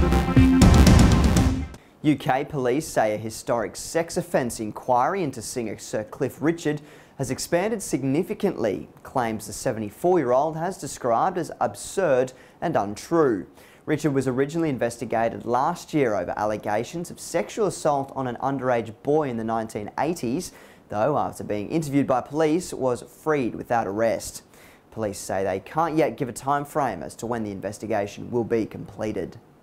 UK police say a historic sex offence inquiry into singer Sir Cliff Richard has expanded significantly. Claims the 74-year-old has described as absurd and untrue. Richard was originally investigated last year over allegations of sexual assault on an underage boy in the 1980s, though after being interviewed by police was freed without arrest. Police say they can't yet give a time frame as to when the investigation will be completed.